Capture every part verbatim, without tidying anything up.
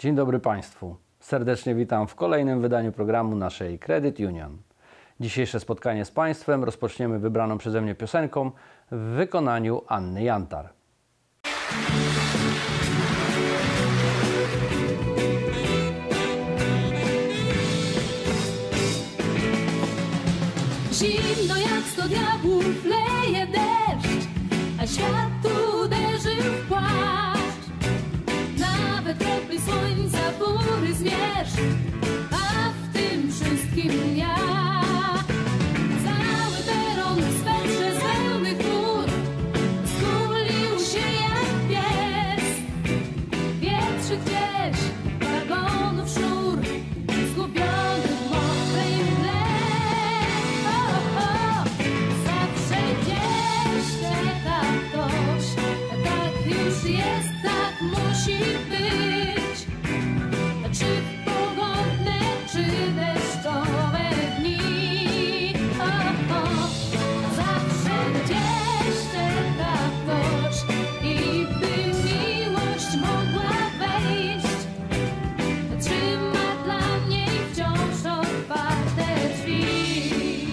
Dzień dobry Państwu. Serdecznie witam w kolejnym wydaniu programu naszej Credit Union. Dzisiejsze spotkanie z Państwem rozpoczniemy wybraną przeze mnie piosenką w wykonaniu Anny Jantar. Zimno jak sto diabłów leje deszcz, a świat uderzył w płaszcz. Nawet kropli słońca bury zmierzch, a w tym wszystkim ja. Cały peron w swetrze z pełnych chmur skulił się jak pies. Wietrzy gdzieś wagonów sznur, zgubiony w mokrej mgle. O, o, zawsze gdzieś czeka ktoś, tak już jest, tak musi być. Czy w pogodne, czy deszczowe dni, o, o, zawsze gdzieś czeka ktoś i by miłość mogła wejść, trzyma dla niej wciąż otwarte drzwi.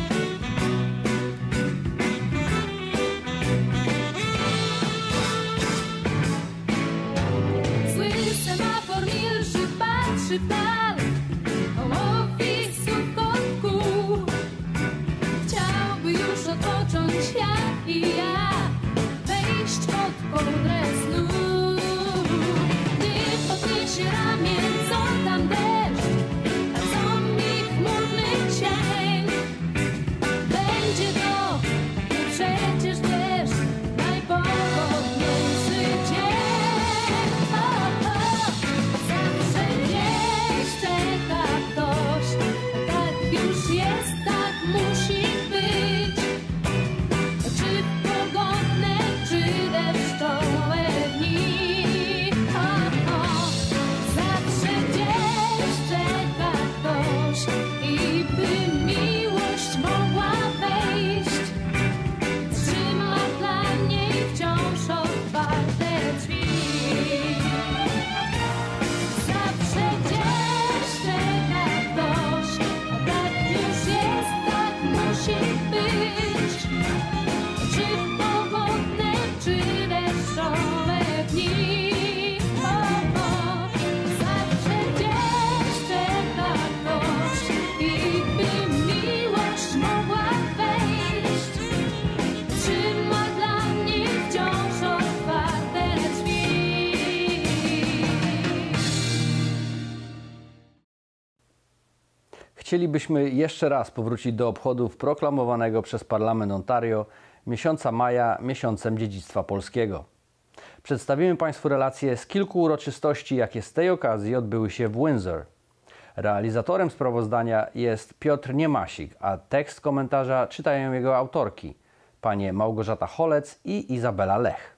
Zły semafor milszy patrzy w dal, kołowi sukot kół. Chciałby już odpocząć jak i ja, wejść pod kołdrę snu. Gdy podniesie ramię, co tam deszcz, a co mi chmurny cień. Będzie to przecież deszcz, najpogodniejszy dzień. O, o, zawsze gdzieś czeka ktoś, tak już jest, tak musi być. Czy pogodne, czy deszczowe dni, o, o, zawsze gdzieś czeka ktoś i by miłość mogła wejść, trzyma dla niej wciąż otwarte drzwi. Zawsze gdzieś czeka ktoś, tak już jest, tak musi być. Czy pogodne, czy deszczowe dni, o, o, zawsze gdzieś czeka ktoś i by miłość mogła wejść, trzyma dla niej wciąż otwarte drzwi. Chcielibyśmy jeszcze raz powrócić do obchodów proklamowanego przez Parlament Ontario miesiąca maja miesiącem dziedzictwa polskiego. Przedstawimy Państwu relacje z kilku uroczystości, jakie z tej okazji odbyły się w Windsor. Realizatorem sprawozdania jest Piotr Niemasik, a tekst komentarza czytają jego autorki, panie Małgorzata Holec i Izabela Lech.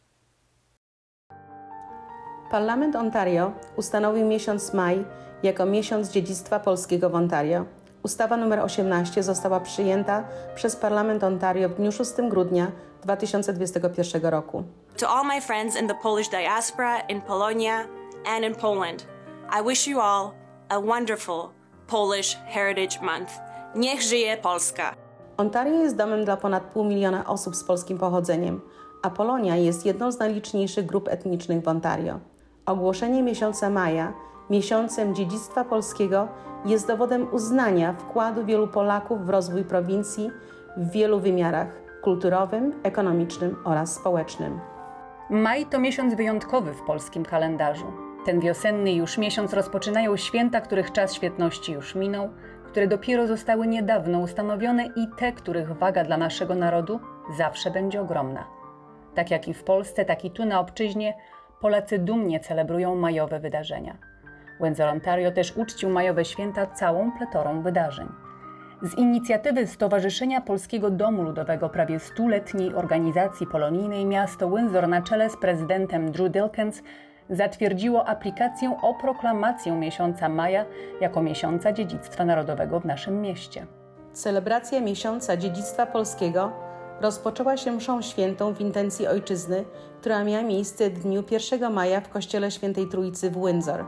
Parlament Ontario ustanowił miesiąc maj jako miesiąc dziedzictwa polskiego w Ontario. Ustawa nr osiemnaście została przyjęta przez Parlament Ontario w dniu szóstego grudnia dwa tysiące dwudziestego pierwszego roku. To all my friends in the Polish diaspora, in Polonia, and in Poland, I wish you all a wonderful Polish Heritage Month. Niech żyje Polska! Ontario jest domem dla ponad pół miliona osób z polskim pochodzeniem, a Polonia jest jedną z najliczniejszych grup etnicznych w Ontario. Ogłoszenie miesiąca maja miesiącem dziedzictwa polskiego jest dowodem uznania wkładu wielu Polaków w rozwój prowincji w wielu wymiarach kulturowym, ekonomicznym oraz społecznym. Maj to miesiąc wyjątkowy w polskim kalendarzu. Ten wiosenny już miesiąc rozpoczynają święta, których czas świetności już minął, które dopiero zostały niedawno ustanowione i te, których waga dla naszego narodu zawsze będzie ogromna. Tak jak i w Polsce, tak i tu na obczyźnie Polacy dumnie celebrują majowe wydarzenia. Windsor, Ontario też uczcił majowe święta całą pletorą wydarzeń. Z inicjatywy Stowarzyszenia Polskiego Domu Ludowego prawie stuletniej organizacji polonijnej miasto Windsor na czele z prezydentem Drew Dilkens zatwierdziło aplikację o proklamację miesiąca maja jako miesiąca dziedzictwa narodowego w naszym mieście. Celebracja miesiąca dziedzictwa polskiego rozpoczęła się mszą świętą w intencji ojczyzny, która miała miejsce w dniu pierwszego maja w kościele Świętej Trójcy w Windsor.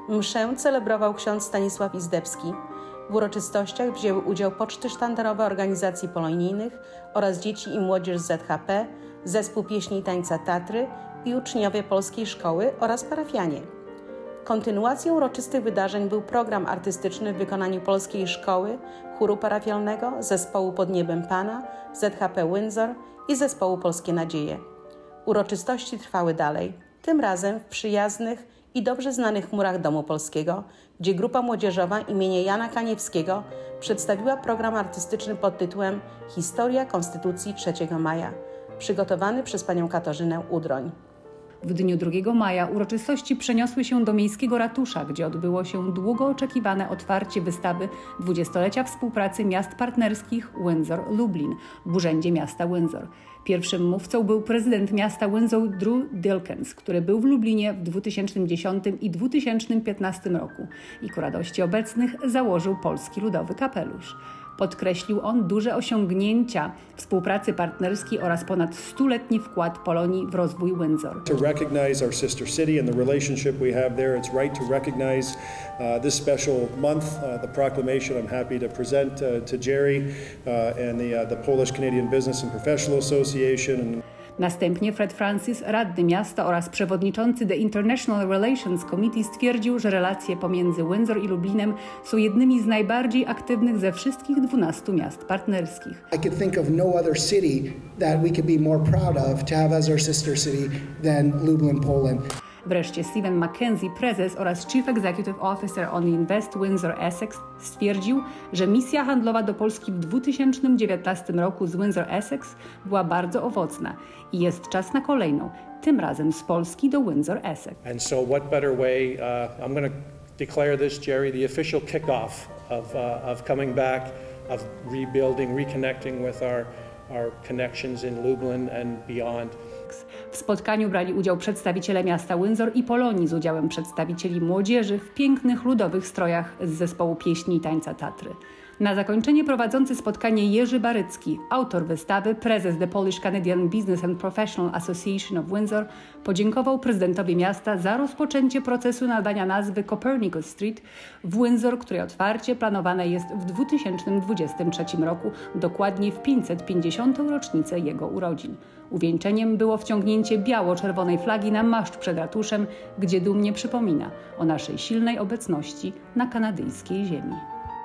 Mszę celebrował ksiądz Stanisław Izdebski. W uroczystościach wzięły udział poczty sztandarowe organizacji polonijnych oraz dzieci i młodzież z Z H P, zespół pieśni i tańca Tatry i uczniowie polskiej szkoły oraz parafianie. Kontynuacją uroczystych wydarzeń był program artystyczny w wykonaniu polskiej szkoły, chóru parafialnego, zespołu Pod Niebem Pana, Z H P Windsor i zespołu Polskie Nadzieje. Uroczystości trwały dalej, tym razem w przyjaznych i dobrze znanych murach Domu Polskiego, gdzie grupa młodzieżowa imienia Jana Kaniewskiego przedstawiła program artystyczny pod tytułem Historia Konstytucji trzeciego maja, przygotowany przez panią Katarzynę Udroń. W dniu drugiego maja uroczystości przeniosły się do miejskiego ratusza, gdzie odbyło się długo oczekiwane otwarcie wystawy dwudziestolecia współpracy miast partnerskich Windsor-Lublin w Urzędzie Miasta Windsor. Pierwszym mówcą był prezydent miasta Windsor Drew Dilkens, który był w Lublinie w dwa tysiące dziesiątym i dwa tysiące piętnastym roku i ku radości obecnych założył Polski Ludowy Kapelusz. Podkreślił on duże osiągnięcia współpracy partnerskiej oraz ponad stuletni wkład Polonii w rozwój Windsor. To recognize our sister city and the relationship we have there, it's right to recognize uh, this special month, uh, the proclamation I'm happy to present uh, to Jerry uh, and the, uh, the Polish Canadian Business and Professional Association. And Następnie Fred Francis, radny miasta oraz przewodniczący The International Relations Committee stwierdził, że relacje pomiędzy Windsor i Lublinem są jednymi z najbardziej aktywnych ze wszystkich dwunastu miast partnerskich. I could think of no other city that we could be more proud of to have as our sister city than Lublin, Poland. Wreszcie Stephen McKenzie, prezes oraz Chief Executive Officer on Invest Windsor Essex, stwierdził, że misja handlowa do Polski w dwa tysiące dziewiętnastym roku z Windsor Essex była bardzo owocna i jest czas na kolejną, tym razem z Polski do Windsor Essex. And so what better way, uh, I'm going to declare this, Jerry, the official kickoff of, uh, of coming back, of rebuilding, reconnecting with our, our connections in Lublin and beyond. W spotkaniu brali udział przedstawiciele miasta Windsor i Polonii z udziałem przedstawicieli młodzieży w pięknych ludowych strojach z zespołu pieśni i tańca Tatry. Na zakończenie prowadzący spotkanie Jerzy Barycki, autor wystawy, prezes The Polish Canadian Business and Professional Association of Windsor, podziękował prezydentowi miasta za rozpoczęcie procesu nadania nazwy Copernicus Street w Windsor, której otwarcie planowane jest w dwa tysiące dwudziestym trzecim roku, dokładnie w pięćset pięćdziesiątą rocznicę jego urodzin. Uwieńczeniem było wciągnięcie biało-czerwonej flagi na maszt przed ratuszem, gdzie dumnie przypomina o naszej silnej obecności na kanadyjskiej ziemi.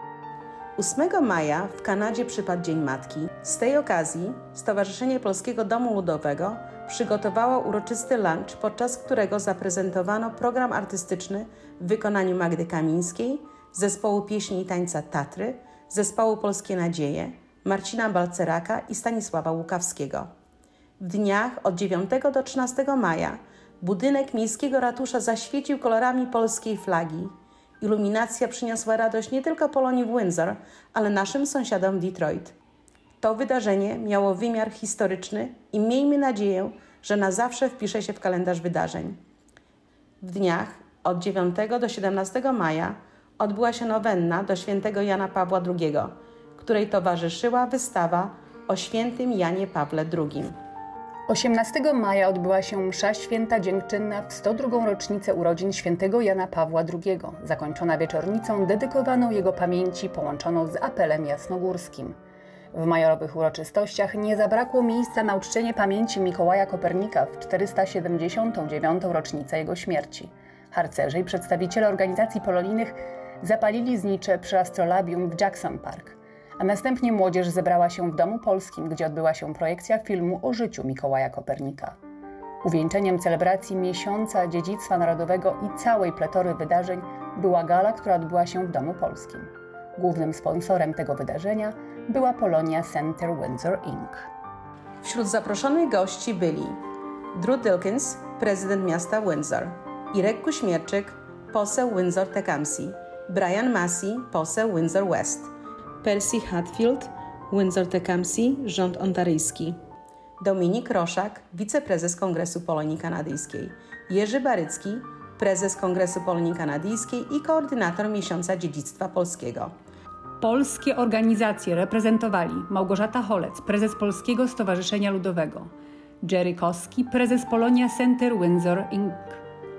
ósmego maja w Kanadzie przypadł Dzień Matki. Z tej okazji Stowarzyszenie Polskiego Domu Ludowego przygotowało uroczysty lunch, podczas którego zaprezentowano program artystyczny w wykonaniu Magdy Kamińskiej, zespołu pieśni i tańca Tatry, zespołu Polskie Nadzieje, Marcina Balceraka i Stanisława Łukawskiego. W dniach od dziewiątego do trzynastego maja budynek miejskiego ratusza zaświecił kolorami polskiej flagi. Iluminacja przyniosła radość nie tylko Polonii w Windsor, ale naszym sąsiadom Detroit. To wydarzenie miało wymiar historyczny i miejmy nadzieję, że na zawsze wpisze się w kalendarz wydarzeń. W dniach od dziewiątego do siedemnastego maja odbyła się nowenna do świętego Jana Pawła drugiego, której towarzyszyła wystawa o świętym Janie Pawle drugim. osiemnastego maja odbyła się msza święta dziękczynna w sto drugą rocznicę urodzin świętego Jana Pawła drugiego, zakończona wieczornicą dedykowaną jego pamięci połączoną z apelem jasnogórskim. W majorowych uroczystościach nie zabrakło miejsca na uczczenie pamięci Mikołaja Kopernika w czterysta siedemdziesiątą dziewiątą rocznicę jego śmierci. Harcerze i przedstawiciele organizacji polonijnych zapalili znicze przy astrolabium w Jackson Park, a następnie młodzież zebrała się w Domu Polskim, gdzie odbyła się projekcja filmu o życiu Mikołaja Kopernika. Uwieńczeniem celebracji Miesiąca Dziedzictwa Narodowego i całej pletory wydarzeń była gala, która odbyła się w Domu Polskim. Głównym sponsorem tego wydarzenia była Polonia Center Windsor incorporated. Wśród zaproszonych gości byli Drew Dilkens, prezydent miasta Windsor, Irek Kuśmierczyk, poseł Windsor-Tecumseh, Brian Massey, poseł Windsor West, Percy Hatfield, Windsor-Tecumseh, rząd ontaryjski, Dominik Roszak, wiceprezes Kongresu Polonii Kanadyjskiej, Jerzy Barycki, prezes Kongresu Polonii Kanadyjskiej i koordynator Miesiąca Dziedzictwa Polskiego. Polskie organizacje reprezentowali Małgorzata Holec, prezes Polskiego Stowarzyszenia Ludowego, Jerry Koski, prezes Polonia Center Windsor incorporated,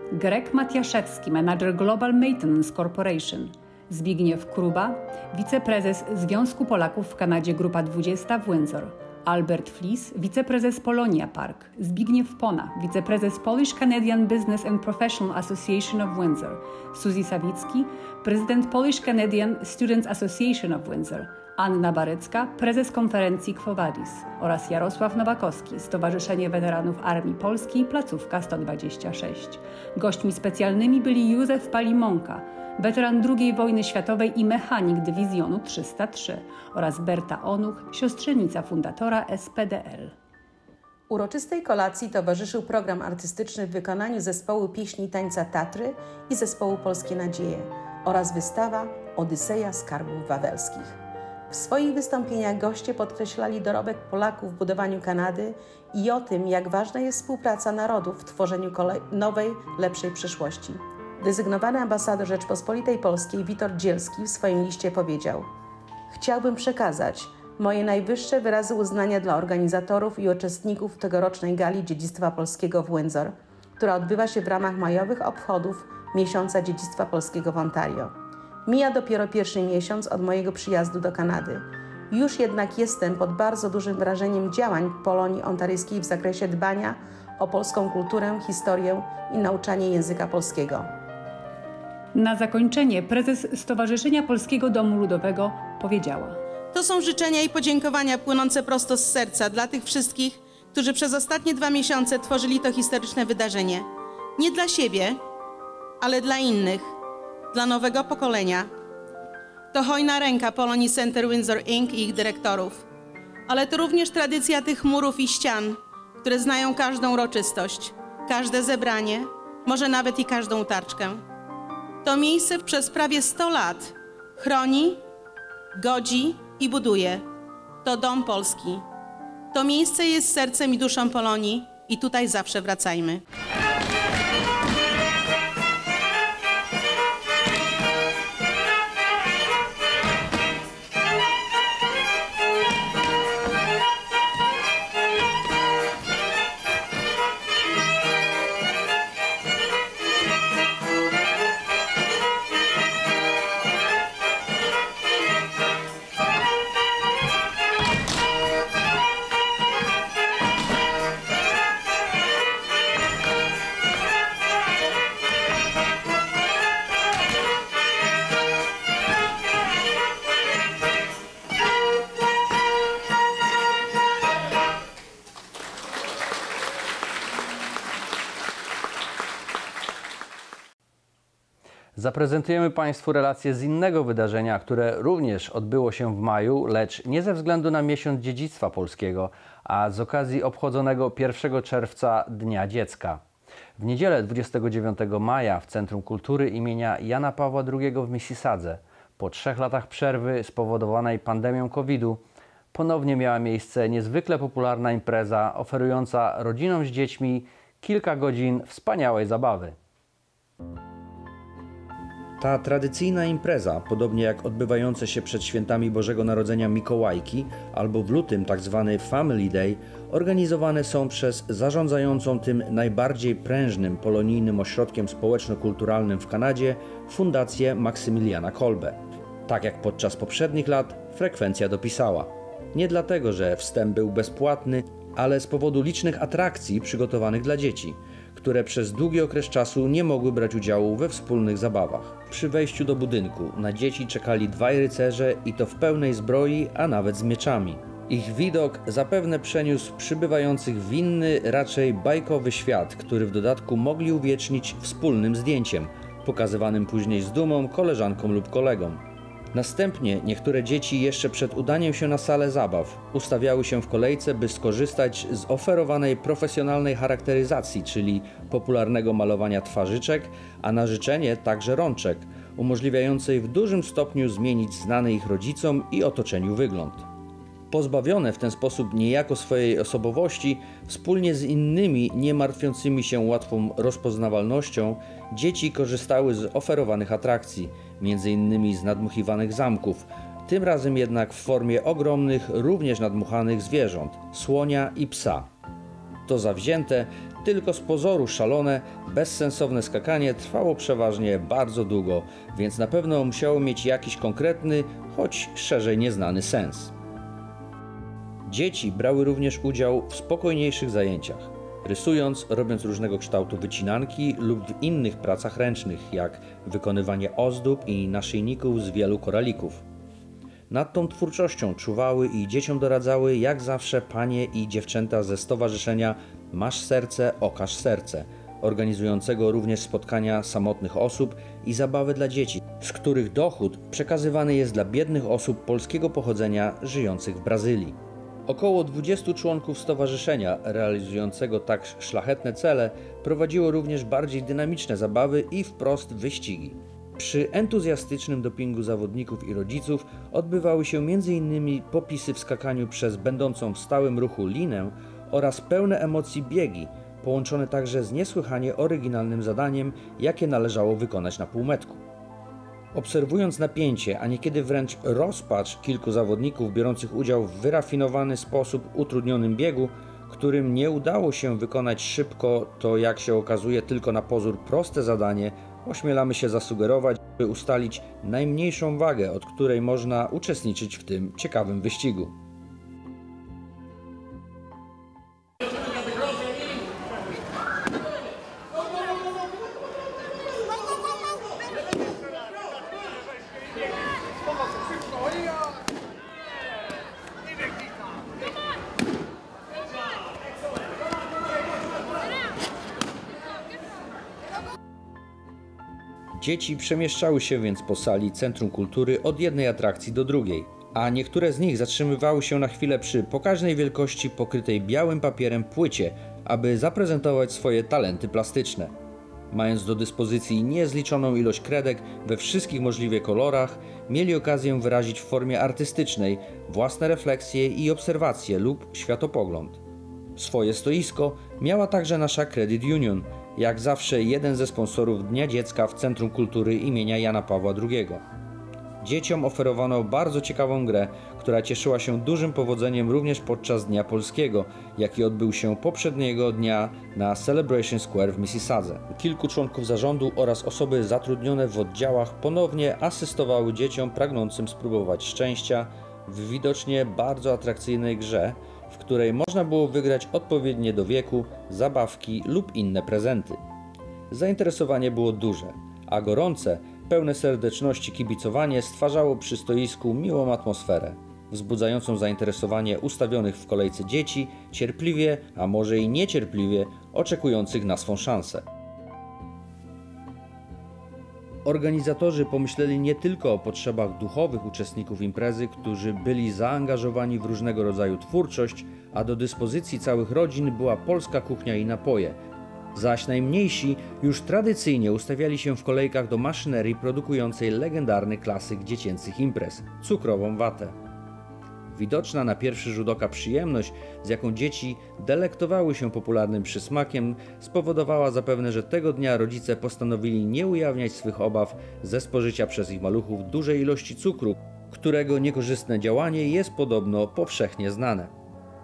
Greg Matiaszewski, menadżer Global Maintenance Corporation, Zbigniew Kruba, wiceprezes Związku Polaków w Kanadzie Grupa dwadzieścia w Windsor, Albert Flis, wiceprezes Polonia Park, Zbigniew Pona, wiceprezes Polish Canadian Business and Professional Association of Windsor, Suzy Sawicki, prezydent Polish Canadian Students Association of Windsor, Anna Barycka, prezes konferencji Quo Vadis oraz Jarosław Nowakowski, Stowarzyszenie Weteranów Armii Polskiej, placówka sto dwadzieścia sześć. Gośćmi specjalnymi byli Józef Palimonka, weteran drugiej wojny światowej i mechanik dywizjonu trzysta trzy oraz Berta Onuch, siostrzenica fundatora S P D L. Uroczystej kolacji towarzyszył program artystyczny w wykonaniu zespołu pieśni tańca Tatry i zespołu Polskie Nadzieje oraz wystawa Odyseja Skarbów Wawelskich. W swoich wystąpieniach goście podkreślali dorobek Polaków w budowaniu Kanady i o tym, jak ważna jest współpraca narodów w tworzeniu kolej- nowej, lepszej przyszłości. Desygnowany ambasador Rzeczpospolitej Polskiej Witold Dzielski w swoim liście powiedział: chciałbym przekazać moje najwyższe wyrazy uznania dla organizatorów i uczestników tegorocznej Gali Dziedzictwa Polskiego w Windsor, która odbywa się w ramach majowych obchodów Miesiąca Dziedzictwa Polskiego w Ontario. Mija dopiero pierwszy miesiąc od mojego przyjazdu do Kanady. Już jednak jestem pod bardzo dużym wrażeniem działań Polonii Ontaryjskiej w zakresie dbania o polską kulturę, historię i nauczanie języka polskiego. Na zakończenie prezes Stowarzyszenia Polskiego Domu Ludowego powiedziała: To są życzenia i podziękowania płynące prosto z serca dla tych wszystkich, którzy przez ostatnie dwa miesiące tworzyli to historyczne wydarzenie. Nie dla siebie, ale dla innych, dla nowego pokolenia. To hojna ręka Polonii Center Windsor Incorporated i ich dyrektorów, ale to również tradycja tych murów i ścian, które znają każdą uroczystość, każde zebranie, może nawet i każdą tarczkę. To miejsce przez prawie sto lat chroni, godzi i buduje. To dom Polski. To miejsce jest sercem i duszą Polonii i tutaj zawsze wracajmy. Zaprezentujemy Państwu relacje z innego wydarzenia, które również odbyło się w maju, lecz nie ze względu na Miesiąc Dziedzictwa Polskiego, a z okazji obchodzonego pierwszego czerwca Dnia Dziecka. W niedzielę dwudziestego dziewiątego maja w Centrum Kultury imienia Jana Pawła drugiego w Mississadze, po trzech latach przerwy spowodowanej pandemią kowida, ponownie miała miejsce niezwykle popularna impreza oferująca rodzinom z dziećmi kilka godzin wspaniałej zabawy. Ta tradycyjna impreza, podobnie jak odbywające się przed świętami Bożego Narodzenia Mikołajki albo w lutym tzw. Family Day, organizowane są przez zarządzającą tym najbardziej prężnym polonijnym ośrodkiem społeczno-kulturalnym w Kanadzie Fundację Maksymiliana Kolbe. Tak jak podczas poprzednich lat, frekwencja dopisała. Nie dlatego, że wstęp był bezpłatny, ale z powodu licznych atrakcji przygotowanych dla dzieci, które przez długi okres czasu nie mogły brać udziału we wspólnych zabawach. Przy wejściu do budynku na dzieci czekali dwaj rycerze i to w pełnej zbroi, a nawet z mieczami. Ich widok zapewne przeniósł przybywających w inny, raczej bajkowy świat, który w dodatku mogli uwiecznić wspólnym zdjęciem, pokazywanym później z dumą koleżankom lub kolegom. Następnie niektóre dzieci jeszcze przed udaniem się na salę zabaw ustawiały się w kolejce, by skorzystać z oferowanej profesjonalnej charakteryzacji, czyli popularnego malowania twarzyczek, a na życzenie także rączek, umożliwiającej w dużym stopniu zmienić znany ich rodzicom i otoczeniu wygląd. Pozbawione w ten sposób niejako swojej osobowości, wspólnie z innymi nie martwiącymi się łatwą rozpoznawalnością, dzieci korzystały z oferowanych atrakcji, między innymi z nadmuchiwanych zamków, tym razem jednak w formie ogromnych, również nadmuchanych zwierząt, słonia i psa. To zawzięte, tylko z pozoru szalone, bezsensowne skakanie trwało przeważnie bardzo długo, więc na pewno musiało mieć jakiś konkretny, choć szerzej nieznany sens. Dzieci brały również udział w spokojniejszych zajęciach, rysując, robiąc różnego kształtu wycinanki lub w innych pracach ręcznych, jak wykonywanie ozdób i naszyjników z wielu koralików. Nad tą twórczością czuwały i dzieciom doradzały jak zawsze panie i dziewczęta ze stowarzyszenia Masz Serce, Okaż Serce, organizującego również spotkania samotnych osób i zabawy dla dzieci, z których dochód przekazywany jest dla biednych osób polskiego pochodzenia żyjących w Brazylii. Około dwudziestu członków stowarzyszenia realizującego tak szlachetne cele prowadziło również bardziej dynamiczne zabawy i wprost wyścigi. Przy entuzjastycznym dopingu zawodników i rodziców odbywały się między innymi popisy w skakaniu przez będącą w stałym ruchu linę oraz pełne emocji biegi, połączone także z niesłychanie oryginalnym zadaniem, jakie należało wykonać na półmetku. Obserwując napięcie, a niekiedy wręcz rozpacz kilku zawodników biorących udział w wyrafinowany sposób utrudnionym biegu, którym nie udało się wykonać szybko to, jak się okazuje, tylko na pozór proste zadanie, ośmielamy się zasugerować, by ustalić najmniejszą wagę, od której można uczestniczyć w tym ciekawym wyścigu. Dzieci przemieszczały się więc po sali Centrum Kultury od jednej atrakcji do drugiej, a niektóre z nich zatrzymywały się na chwilę przy pokaźnej wielkości pokrytej białym papierem płycie, aby zaprezentować swoje talenty plastyczne. Mając do dyspozycji niezliczoną ilość kredek we wszystkich możliwych kolorach, mieli okazję wyrazić w formie artystycznej własne refleksje i obserwacje lub światopogląd. Swoje stoisko miała także nasza Credit Union, jak zawsze jeden ze sponsorów Dnia Dziecka w Centrum Kultury imienia Jana Pawła drugiego. Dzieciom oferowano bardzo ciekawą grę, która cieszyła się dużym powodzeniem również podczas Dnia Polskiego, jaki odbył się poprzedniego dnia na Celebration Square w Mississadze. Kilku członków zarządu oraz osoby zatrudnione w oddziałach ponownie asystowały dzieciom pragnącym spróbować szczęścia w widocznie bardzo atrakcyjnej grze, w której można było wygrać odpowiednie do wieku zabawki lub inne prezenty. Zainteresowanie było duże, a gorące, pełne serdeczności kibicowanie stwarzało przy stoisku miłą atmosferę, wzbudzającą zainteresowanie ustawionych w kolejce dzieci, cierpliwie, a może i niecierpliwie oczekujących na swą szansę. Organizatorzy pomyśleli nie tylko o potrzebach duchowych uczestników imprezy, którzy byli zaangażowani w różnego rodzaju twórczość, a do dyspozycji całych rodzin była polska kuchnia i napoje, zaś najmniejsi już tradycyjnie ustawiali się w kolejkach do maszynerii produkującej legendarny klasyk dziecięcych imprez – cukrową watę. Widoczna na pierwszy rzut oka przyjemność, z jaką dzieci delektowały się popularnym przysmakiem, spowodowała zapewne, że tego dnia rodzice postanowili nie ujawniać swych obaw ze spożycia przez ich maluchów dużej ilości cukru, którego niekorzystne działanie jest podobno powszechnie znane.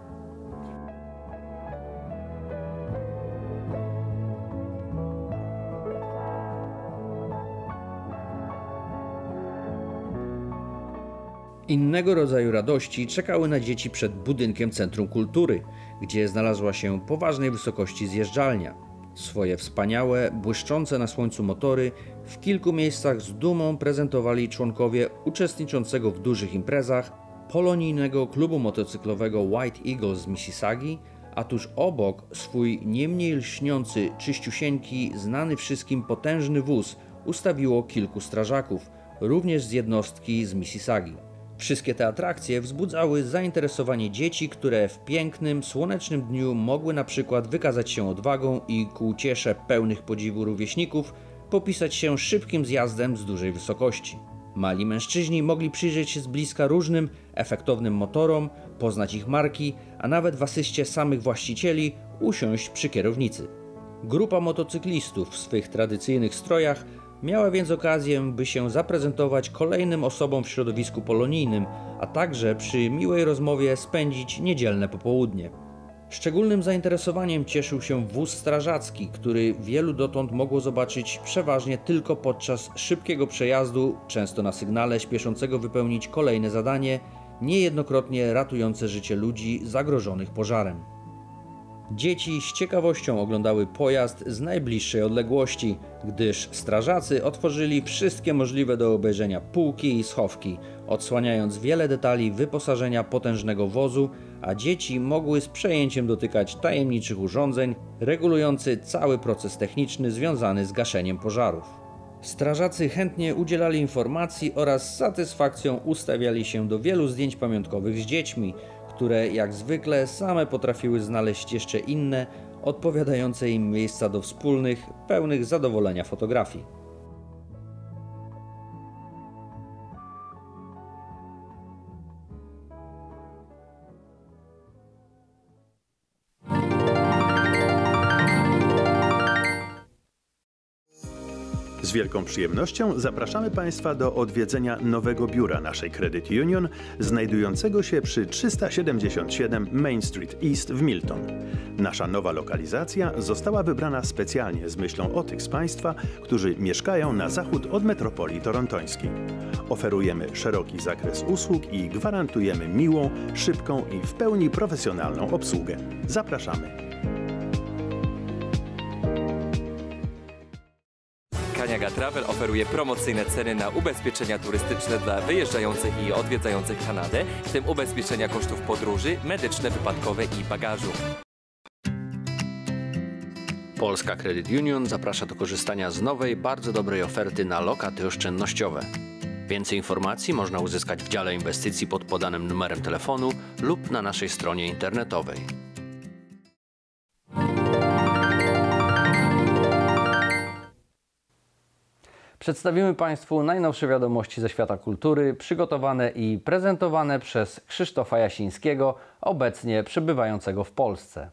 Innego rodzaju radości czekały na dzieci przed budynkiem Centrum Kultury, gdzie znalazła się poważnej wysokości zjeżdżalnia. Swoje wspaniałe, błyszczące na słońcu motory w kilku miejscach z dumą prezentowali członkowie uczestniczącego w dużych imprezach polonijnego klubu motocyklowego White Eagles z Mississagi, a tuż obok swój nie mniej lśniący, czyściusieńki, znany wszystkim potężny wóz ustawiło kilku strażaków, również z jednostki z Mississagi. Wszystkie te atrakcje wzbudzały zainteresowanie dzieci, które w pięknym, słonecznym dniu mogły na przykład wykazać się odwagą i ku uciesze pełnych podziwu rówieśników popisać się szybkim zjazdem z dużej wysokości. Mali mężczyźni mogli przyjrzeć się z bliska różnym, efektownym motorom, poznać ich marki, a nawet w asyście samych właścicieli usiąść przy kierownicy. Grupa motocyklistów w swych tradycyjnych strojach miała więc okazję, by się zaprezentować kolejnym osobom w środowisku polonijnym, a także przy miłej rozmowie spędzić niedzielne popołudnie. Szczególnym zainteresowaniem cieszył się wóz strażacki, który wielu dotąd mogło zobaczyć przeważnie tylko podczas szybkiego przejazdu, często na sygnale śpieszącego wypełnić kolejne zadanie, niejednokrotnie ratujące życie ludzi zagrożonych pożarem. Dzieci z ciekawością oglądały pojazd z najbliższej odległości, gdyż strażacy otworzyli wszystkie możliwe do obejrzenia półki i schowki, odsłaniając wiele detali wyposażenia potężnego wozu, a dzieci mogły z przejęciem dotykać tajemniczych urządzeń regulujących cały proces techniczny związany z gaszeniem pożarów. Strażacy chętnie udzielali informacji oraz z satysfakcją ustawiali się do wielu zdjęć pamiątkowych z dziećmi, które jak zwykle same potrafiły znaleźć jeszcze inne, odpowiadające im miejsca do wspólnych, pełnych zadowolenia fotografii. Z wielką przyjemnością zapraszamy Państwa do odwiedzenia nowego biura naszej Credit Union, znajdującego się przy trzysta siedemdziesiąt siedem Main Street East w Milton. Nasza nowa lokalizacja została wybrana specjalnie z myślą o tych z Państwa, którzy mieszkają na zachód od metropolii torontońskiej. Oferujemy szeroki zakres usług i gwarantujemy miłą, szybką i w pełni profesjonalną obsługę. Zapraszamy! Kaniaga Travel oferuje promocyjne ceny na ubezpieczenia turystyczne dla wyjeżdżających i odwiedzających Kanadę, w tym ubezpieczenia kosztów podróży, medyczne, wypadkowe i bagażu. Polska Credit Union zaprasza do korzystania z nowej, bardzo dobrej oferty na lokaty oszczędnościowe. Więcej informacji można uzyskać w dziale inwestycji pod podanym numerem telefonu lub na naszej stronie internetowej. Przedstawimy Państwu najnowsze wiadomości ze świata kultury, przygotowane i prezentowane przez Krzysztofa Jasińskiego, obecnie przebywającego w Polsce.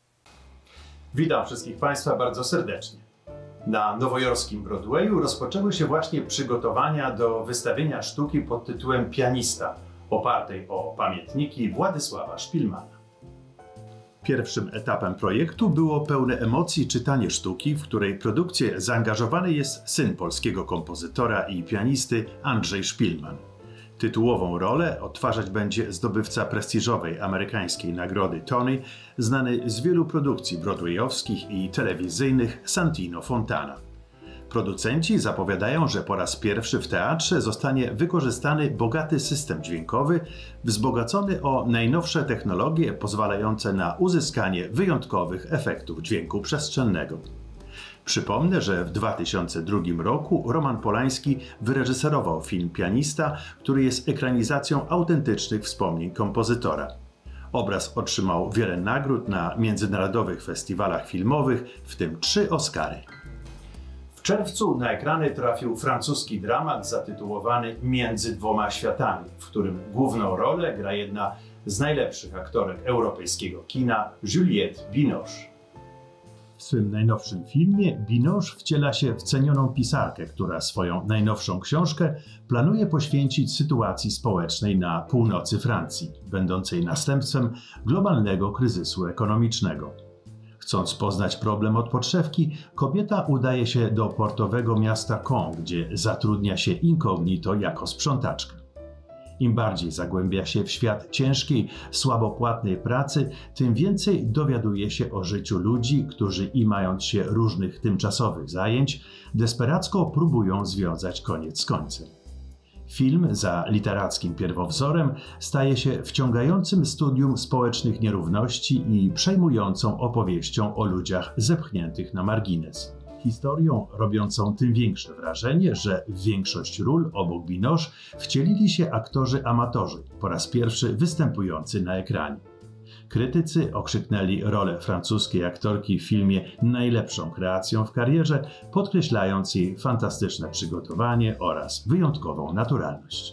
Witam wszystkich Państwa bardzo serdecznie. Na nowojorskim Broadwayu rozpoczęły się właśnie przygotowania do wystawienia sztuki pod tytułem Pianista, opartej o pamiętniki Władysława Szpilmana. Pierwszym etapem projektu było pełne emocji czytanie sztuki, w której produkcję zaangażowany jest syn polskiego kompozytora i pianisty Andrzej Szpilman. Tytułową rolę odtwarzać będzie zdobywca prestiżowej amerykańskiej nagrody Tony, znany z wielu produkcji broadwayowskich i telewizyjnych Santino Fontana. Producenci zapowiadają, że po raz pierwszy w teatrze zostanie wykorzystany bogaty system dźwiękowy, wzbogacony o najnowsze technologie pozwalające na uzyskanie wyjątkowych efektów dźwięku przestrzennego. Przypomnę, że w dwa tysiące drugim roku Roman Polański wyreżyserował film Pianista, który jest ekranizacją autentycznych wspomnień kompozytora. Obraz otrzymał wiele nagród na międzynarodowych festiwalach filmowych, w tym trzy Oscary. W czerwcu na ekrany trafił francuski dramat zatytułowany Między dwoma światami, w którym główną rolę gra jedna z najlepszych aktorek europejskiego kina, Juliette Binoche. W swym najnowszym filmie Binoche wciela się w cenioną pisarkę, która swoją najnowszą książkę planuje poświęcić sytuacji społecznej na północy Francji, będącej następstwem globalnego kryzysu ekonomicznego. Chcąc poznać problem od podszewki, kobieta udaje się do portowego miasta Caen, gdzie zatrudnia się incognito jako sprzątaczka. Im bardziej zagłębia się w świat ciężkiej, słabopłatnej pracy, tym więcej dowiaduje się o życiu ludzi, którzy imając się różnych tymczasowych zajęć, desperacko próbują związać koniec z końcem. Film za literackim pierwowzorem staje się wciągającym studium społecznych nierówności i przejmującą opowieścią o ludziach zepchniętych na margines. Historią robiącą tym większe wrażenie, że w większość ról obok Binoche wcielili się aktorzy amatorzy, po raz pierwszy występujący na ekranie. Krytycy okrzyknęli rolę francuskiej aktorki w filmie najlepszą kreacją w karierze, podkreślając jej fantastyczne przygotowanie oraz wyjątkową naturalność.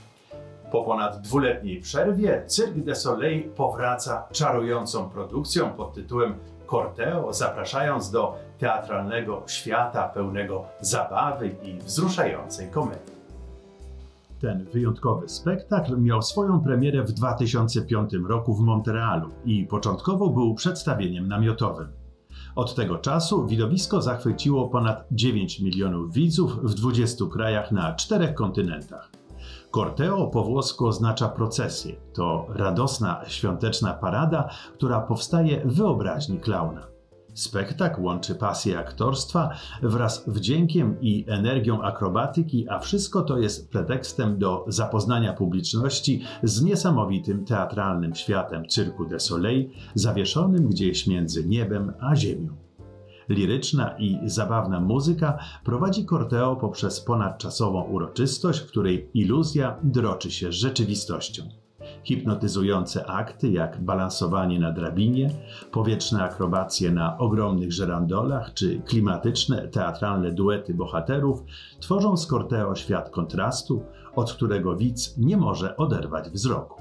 Po ponad dwuletniej przerwie Cirque du Soleil powraca czarującą produkcją pod tytułem Corteo, zapraszając do teatralnego świata pełnego zabawy i wzruszającej komedii. Ten wyjątkowy spektakl miał swoją premierę w dwa tysiące piątym roku w Montrealu i początkowo był przedstawieniem namiotowym. Od tego czasu widowisko zachwyciło ponad dziewięć milionów widzów w dwudziestu krajach na czterech kontynentach. Corteo po włosku oznacza procesję. To radosna, świąteczna parada, która powstaje w wyobraźni klauna. Spektakl łączy pasję aktorstwa wraz z wdziękiem i energią akrobatyki, a wszystko to jest pretekstem do zapoznania publiczności z niesamowitym teatralnym światem Cirque du Soleil, zawieszonym gdzieś między niebem a ziemią. Liryczna i zabawna muzyka prowadzi Corteo poprzez ponadczasową uroczystość, w której iluzja droczy się z rzeczywistością. Hipnotyzujące akty jak balansowanie na drabinie, powietrzne akrobacje na ogromnych żerandolach czy klimatyczne, teatralne duety bohaterów tworzą z Corteo świat kontrastu, od którego widz nie może oderwać wzroku.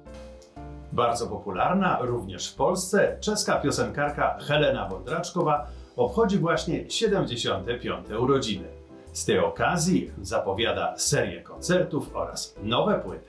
Bardzo popularna również w Polsce czeska piosenkarka Helena Wądraczkowa obchodzi właśnie siedemdziesiąte piąte urodziny. Z tej okazji zapowiada serię koncertów oraz nowe płyty.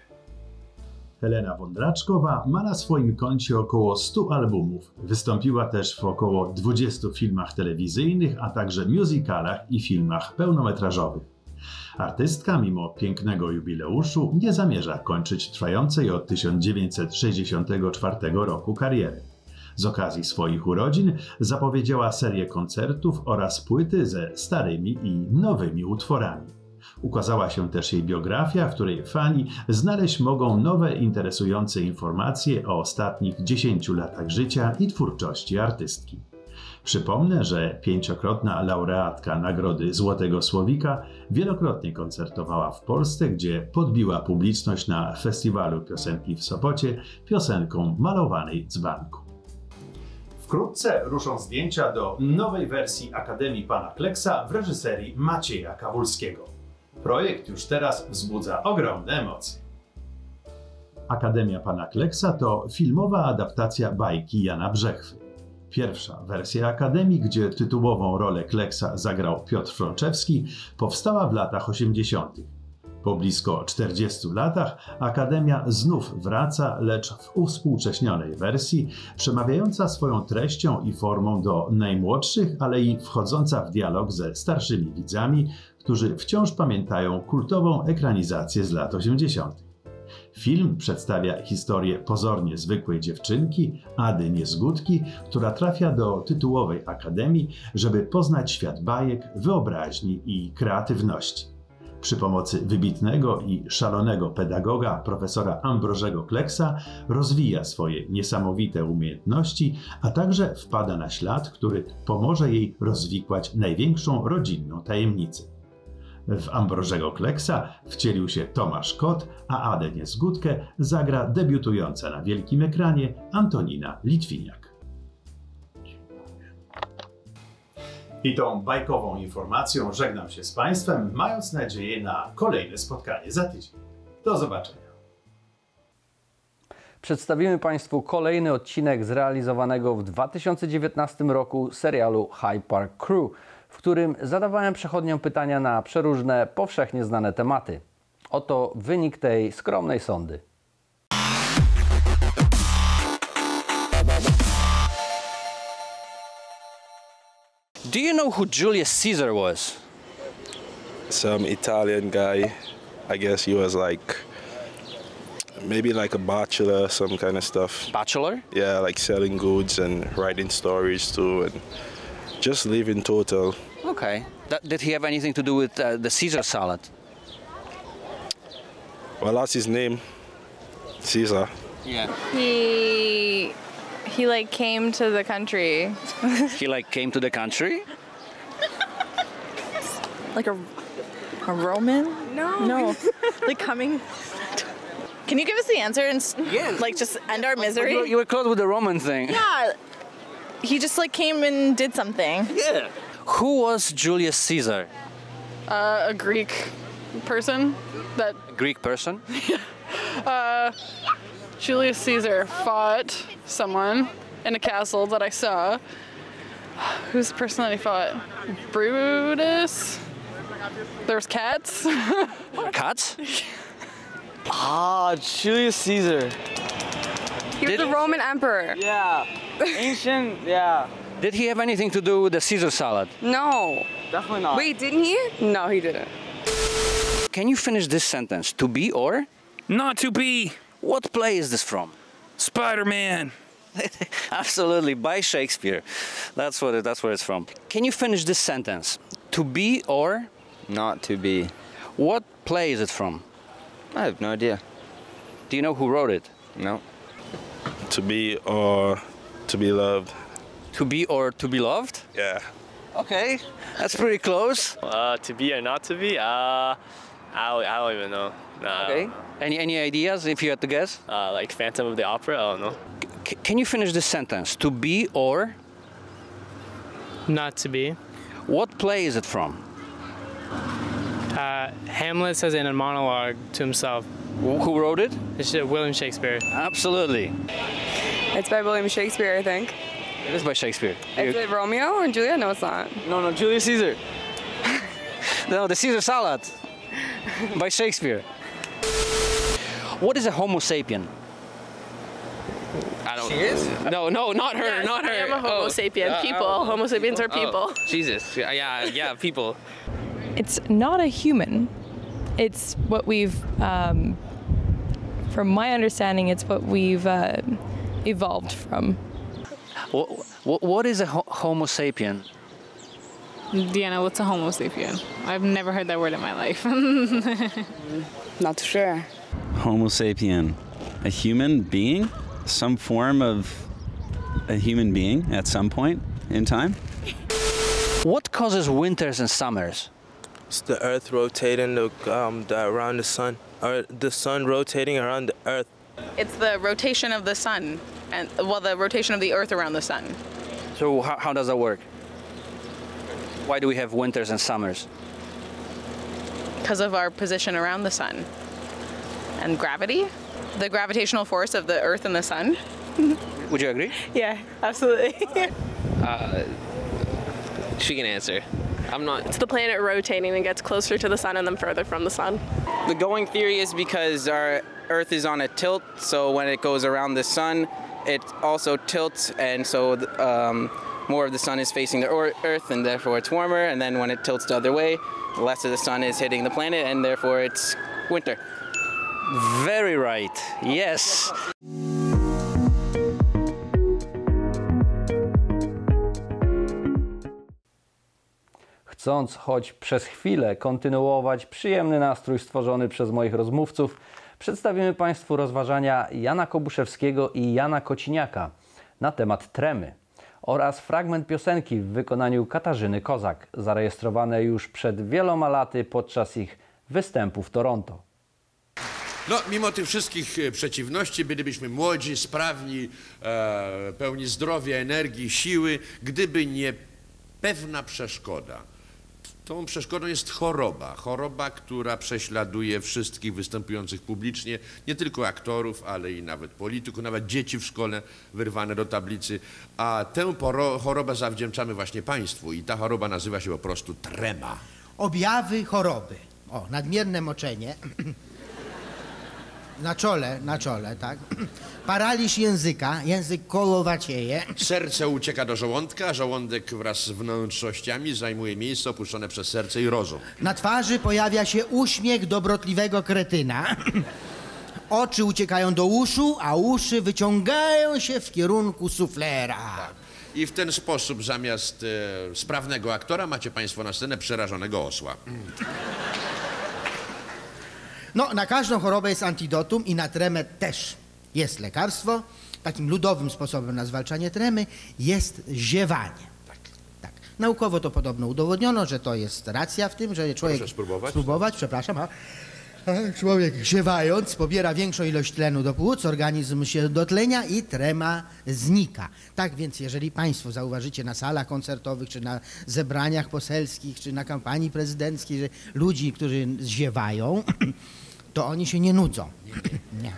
Helena Wądraczkowa ma na swoim koncie około stu albumów. Wystąpiła też w około dwudziestu filmach telewizyjnych, a także musicalach i filmach pełnometrażowych. Artystka, mimo pięknego jubileuszu, nie zamierza kończyć trwającej od tysiąc dziewięćset sześćdziesiątego czwartego roku kariery. Z okazji swoich urodzin zapowiedziała serię koncertów oraz płyty ze starymi i nowymi utworami. Ukazała się też jej biografia, w której fani znaleźć mogą nowe, interesujące informacje o ostatnich dziesięciu latach życia i twórczości artystki. Przypomnę, że pięciokrotna laureatka Nagrody Złotego Słowika wielokrotnie koncertowała w Polsce, gdzie podbiła publiczność na Festiwalu Piosenki w Sopocie piosenką Malowanej dzbanku. Wkrótce ruszą zdjęcia do nowej wersji Akademii Pana Kleksa w reżyserii Macieja Kawulskiego. Projekt już teraz wzbudza ogromne emocje. Akademia Pana Kleksa to filmowa adaptacja bajki Jana Brzechwy. Pierwsza wersja Akademii, gdzie tytułową rolę Kleksa zagrał Piotr Frączewski, powstała w latach osiemdziesiątych. Po blisko czterdziestu latach Akademia znów wraca, lecz w uwspółcześnionej wersji, przemawiająca swoją treścią i formą do najmłodszych, ale i wchodząca w dialog ze starszymi widzami, którzy wciąż pamiętają kultową ekranizację z lat osiemdziesiątych. Film przedstawia historię pozornie zwykłej dziewczynki, Ady Niezgódki, która trafia do tytułowej akademii, żeby poznać świat bajek, wyobraźni i kreatywności. Przy pomocy wybitnego i szalonego pedagoga profesora Ambrożego Kleksa rozwija swoje niesamowite umiejętności, a także wpada na ślad, który pomoże jej rozwikłać największą rodzinną tajemnicę. W Ambrożego Kleksa wcielił się Tomasz Kot, a Adę Niezgódkę zagra debiutująca na wielkim ekranie Antonina Litwiniak. I tą bajkową informacją żegnam się z Państwem, mając nadzieję na kolejne spotkanie za tydzień. Do zobaczenia. Przedstawimy Państwu kolejny odcinek zrealizowanego w dwa tysiące dziewiętnastym roku serialu Hyde Park Crew, w którym zadawałem przechodniom pytania na przeróżne, powszechnie znane tematy. Oto wynik tej skromnej sondy. Do you know who Julius Caesar was? Some Italian guy. I guess he was like maybe like a bachelor, some kind of stuff. Bachelor? Yeah, like selling goods and writing stories too, and just living total. Okay. That, did he have anything to do with uh, the Caesar salad? Well, that's his name, Caesar. Yeah. He he like came to the country. He like came to the country? Like a a Roman? No. No. Like coming. Can you give us the answer and yeah. like just end our misery? You were, you were close with the Roman thing. Yeah. He just like came and did something. Yeah. Who was Julius Caesar? Uh, a Greek person that. A Greek person? uh, Julius Caesar fought someone in a castle that I saw. Who's the person that he fought? Brutus? There was cats. Cats? Ah, Julius Caesar. He was Did- a Roman emperor. Yeah. Ancient, yeah. Did he have anything to do with the Caesar salad? No. Definitely not. Wait, didn't he? No, he didn't. Can you finish this sentence? To be or? Not to be. What play is this from? Spider-Man. Absolutely, by Shakespeare. That's what it, that's where it's from. Can you finish this sentence? To be or? Not to be. What play is it from? I have no idea. Do you know who wrote it? No. To be or to be loved. To be or to be loved? Yeah. Okay, that's pretty close. Uh, to be or not to be? Uh, I don't, I don't even know. Nah, Okay. Any any ideas if you had to guess? Uh, like Phantom of the Opera? I don't know. C- can you finish this sentence? To be or? Not to be. What play is it from? Uh, Hamlet says in a monologue to himself. Who who wrote it? It's uh, William Shakespeare. Absolutely. It's by William Shakespeare, I think. It is by Shakespeare. Is it Romeo and Juliet? No, it's not. No, no, Julius Caesar. No, the Caesar salad by Shakespeare. What is a Homo sapien? I don't She is? No, no, not her, Yes, not her. I am a Homo Oh. sapien. Uh, People. oh. Homo sapiens are Oh, people. Jesus. Yeah, yeah, yeah, people. It's not a human. It's what we've, um, from my understanding, it's what we've uh, evolved from. What, what, what is a ho- Homo sapien? Deanna, what's a Homo sapien? I've never heard that word in my life. Not sure. Homo sapien, a human being, some form of a human being at some point in time. What causes winters and summers? It's the Earth rotating the, um, the, around the sun, or the sun rotating around the Earth. It's the rotation of the sun, and well, the rotation of the Earth around the sun. So how, how does that work? Why do we have winters and summers? Because of our position around the sun. And gravity? The gravitational force of the Earth and the sun? Would you agree? Yeah, absolutely. Uh, she can answer. I'm not. It's the planet rotating and gets closer to the sun and then further from the sun. The going theory is because our Earth is on a tilt, so when it goes around the sun, it also tilts, and so um, more of the sun is facing the or- Earth, and therefore it's warmer, and then when it tilts the other way, less of the sun is hitting the planet, and therefore it's winter. Very right. Yes. Chcąc choć przez chwilę kontynuować przyjemny nastrój stworzony przez moich rozmówców, przedstawimy Państwu rozważania Jana Kobuszewskiego i Jana Kociniaka na temat tremy oraz fragment piosenki w wykonaniu Katarzyny Kozak, zarejestrowane już przed wieloma laty podczas ich występu w Toronto. No, mimo tych wszystkich przeciwności bylibyśmy młodzi, sprawni, e, pełni zdrowia, energii, siły, gdyby nie pewna przeszkoda. Tą przeszkodą jest choroba. Choroba, która prześladuje wszystkich występujących publicznie, nie tylko aktorów, ale i nawet polityków, nawet dzieci w szkole wyrwane do tablicy. A tę chorobę zawdzięczamy właśnie państwu i ta choroba nazywa się po prostu trema. Objawy choroby. O, nadmierne moczenie. Na czole, na czole, tak. Paraliż języka, język kolowacieje. Serce ucieka do żołądka, a żołądek wraz z wnętrznościami zajmuje miejsce opuszczone przez serce i rozum. Na twarzy pojawia się uśmiech dobrotliwego kretyna. Oczy uciekają do uszu, a uszy wyciągają się w kierunku suflera. Tak. I w ten sposób zamiast e, sprawnego aktora macie państwo na scenę przerażonego osła. No, na każdą chorobę jest antidotum i na tremę też jest lekarstwo. Takim ludowym sposobem na zwalczanie tremy jest ziewanie. Tak, tak. Naukowo to podobno udowodniono, że to jest racja w tym, że człowiek... Proszę spróbować. Spróbować, przepraszam. A, a człowiek ziewając pobiera większą ilość tlenu do płuc, organizm się dotlenia i trema znika. Tak więc jeżeli Państwo zauważycie na salach koncertowych, czy na zebraniach poselskich, czy na kampanii prezydenckiej, że ludzi, którzy ziewają, to oni się nie nudzą. Nie.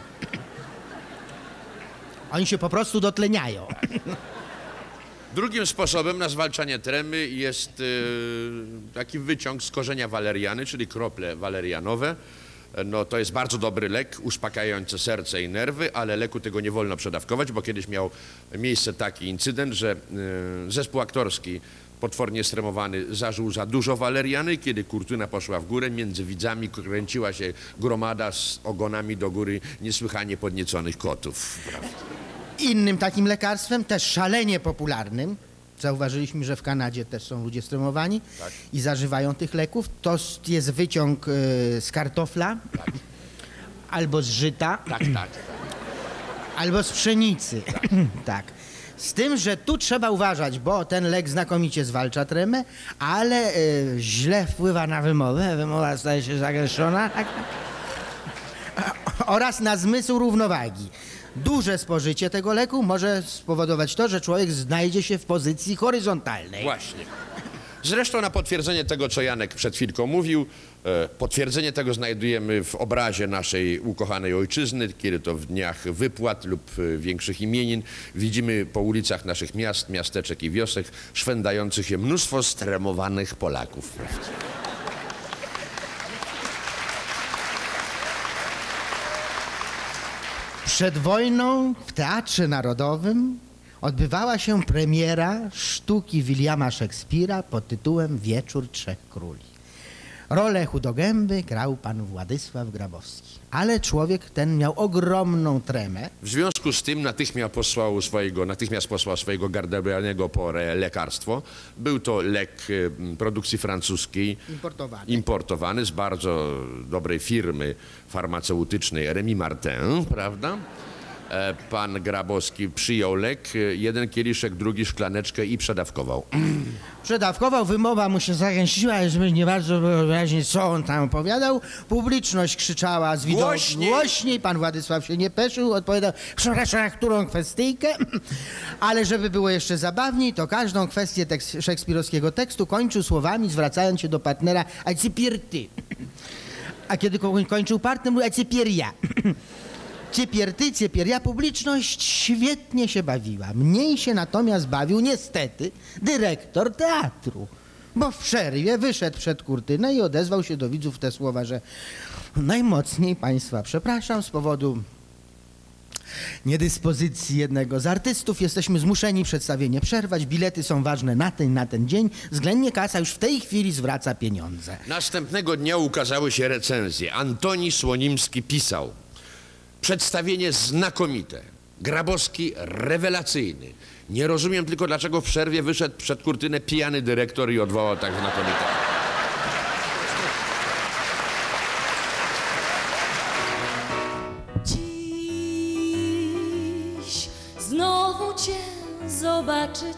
Oni się po prostu dotleniają. Drugim sposobem na zwalczanie tremy jest e, taki wyciąg z korzenia waleriany, czyli krople walerianowe. no to jest bardzo dobry lek uspokajający serce i nerwy, ale leku tego nie wolno przedawkować, bo kiedyś miał miejsce taki incydent, że y, zespół aktorski potwornie stremowany zażył za dużo waleriany, kiedy kurtyna poszła w górę, między widzami kręciła się gromada z ogonami do góry niesłychanie podnieconych kotów. Prawda? Innym takim lekarstwem, też szalenie popularnym, zauważyliśmy, że w Kanadzie też są ludzie stremowani tak. i zażywają tych leków, to jest wyciąg y, z kartofla tak. albo z żyta, tak, tak. albo z pszenicy. Tak. tak. Z tym, że tu trzeba uważać, bo ten lek znakomicie zwalcza tremę, ale y, źle wpływa na wymowę, wymowa staje się zagęszczona tak? oraz na zmysł równowagi. Duże spożycie tego leku może spowodować to, że człowiek znajdzie się w pozycji horyzontalnej. Właśnie. Zresztą na potwierdzenie tego, co Janek przed chwilką mówił, potwierdzenie tego znajdujemy w obrazie naszej ukochanej ojczyzny, kiedy to w dniach wypłat lub większych imienin widzimy po ulicach naszych miast, miasteczek i wiosek szwendających się mnóstwo stremowanych Polaków. Przed wojną w Teatrze Narodowym odbywała się premiera sztuki Williama Szekspira pod tytułem Wieczór Trzech Króli. Rolę Chudogęby grał pan Władysław Grabowski, ale człowiek ten miał ogromną tremę. W związku z tym natychmiast posłał swojego, natychmiast posłał swojego garderobianego porę lekarstwo. Był to lek produkcji francuskiej, importowany. importowany z bardzo dobrej firmy farmaceutycznej Rémy Martin, prawda? Pan Grabowski przyjął lek, jeden kieliszek, drugi szklaneczkę i przedawkował. Przedawkował, wymowa mu się zagęściła, żeby nie bardzo było wyraźnie, co on tam opowiadał. Publiczność krzyczała z widoku Głośniej. głośniej. Pan Władysław się nie peszył, odpowiadał, przepraszam, na którą kwestyjkę. Ale żeby było jeszcze zabawniej, to każdą kwestię tekst, szekspirowskiego tekstu kończył słowami, zwracając się do partnera, a cipier ty. A kiedy kończył partner, mówił, a cipier ja. Ciepier ty, ciepier ja, publiczność świetnie się bawiła. Mniej się natomiast bawił niestety dyrektor teatru, bo w przerwie wyszedł przed kurtynę i odezwał się do widzów te słowa, że najmocniej państwa przepraszam, z powodu niedyspozycji jednego z artystów jesteśmy zmuszeni przedstawienie przerwać, bilety są ważne na ten, na ten dzień, względnie kasa już w tej chwili zwraca pieniądze. Następnego dnia ukazały się recenzje. Antoni Słonimski pisał: przedstawienie znakomite, Grabowski rewelacyjny. Nie rozumiem tylko, dlaczego w przerwie wyszedł przed kurtynę pijany dyrektor i odwołał tak znakomitego. Dziś znowu cię zobaczyć